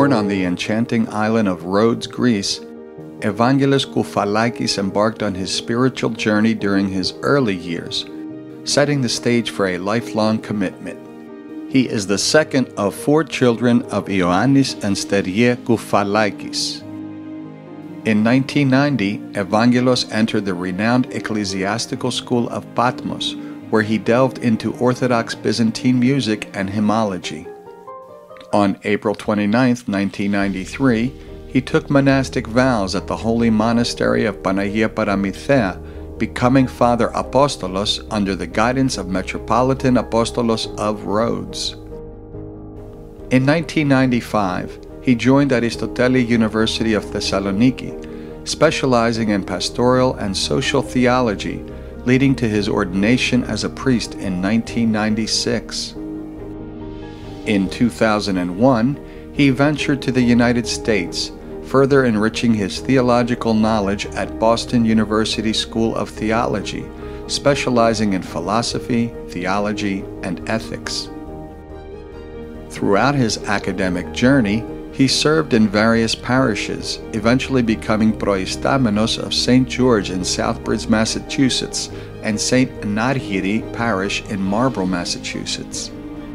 Born on the enchanting island of Rhodes, Greece, Evangelos Koufalakis embarked on his spiritual journey during his early years, setting the stage for a lifelong commitment. He is the second of 4 children of Ioannis and Sterie Koufalakis. In 1990, Evangelos entered the renowned ecclesiastical school of Patmos, where he delved into Orthodox Byzantine music and hymnology. On April 29, 1993, he took monastic vows at the holy monastery of Panagia Paramithea, becoming Father Apostolos under the guidance of Metropolitan Apostolos of Rhodes. In 1995, he joined Aristoteli University of Thessaloniki, specializing in pastoral and social theology, leading to his ordination as a priest in 1996. In 2001, he ventured to the United States, further enriching his theological knowledge at Boston University School of Theology, specializing in philosophy, theology, and ethics. Throughout his academic journey, he served in various parishes, eventually becoming proistamenos of St. George in Southbridge, Massachusetts, and St. Nargiri Parish in Marlborough, Massachusetts.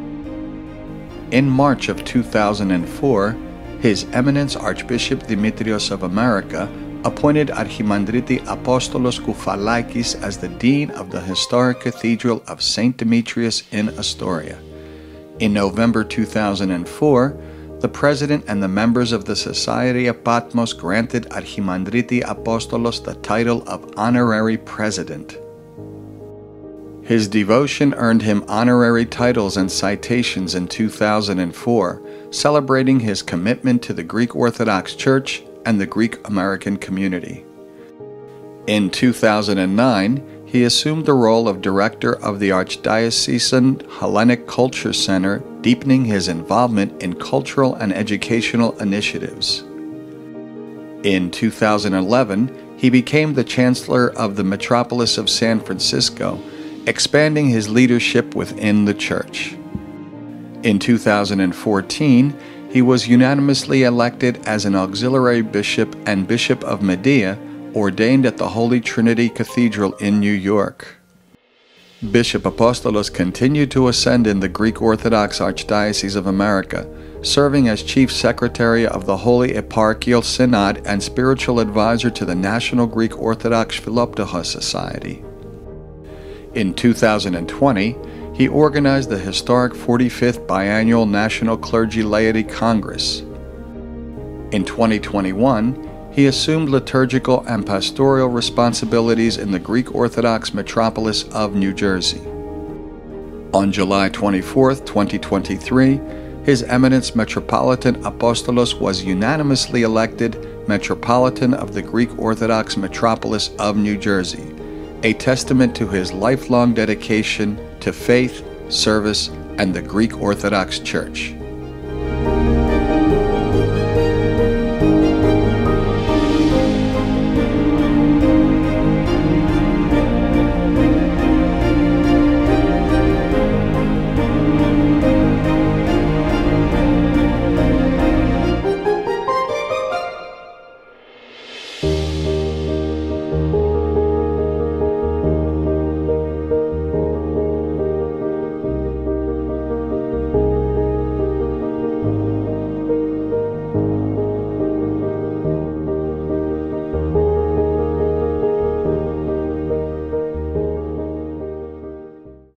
In March of 2004, His Eminence Archbishop Demetrios of America appointed Archimandriti Apostolos Koufalakis as the Dean of the historic Cathedral of St. Demetrios in Astoria. In November 2004, the President and the members of the Society of Patmos granted Archimandriti Apostolos the title of Honorary President. His devotion earned him honorary titles and citations in 2004, celebrating his commitment to the Greek Orthodox Church and the Greek American community. In 2009, he assumed the role of Director of the Archdiocesan Hellenic Culture Center, deepening his involvement in cultural and educational initiatives. In 2011, he became the Chancellor of the Metropolis of San Francisco, expanding his leadership within the Church. In 2014, he was unanimously elected as an auxiliary bishop and Bishop of Medea, ordained at the Holy Trinity Cathedral in New York. Bishop Apostolos continued to ascend in the Greek Orthodox Archdiocese of America, serving as Chief Secretary of the Holy Eparchial Synod and spiritual advisor to the National Greek Orthodox Philoptochos Society. In 2020, he organized the historic 45th Biannual National Clergy Laity Congress. In 2021, he assumed liturgical and pastoral responsibilities in the Greek Orthodox Metropolis of New Jersey. On July 24, 2023, His Eminence Metropolitan Apostolos was unanimously elected Metropolitan of the Greek Orthodox Metropolis of New Jersey, a testament to his lifelong dedication to faith, service, and the Greek Orthodox Church.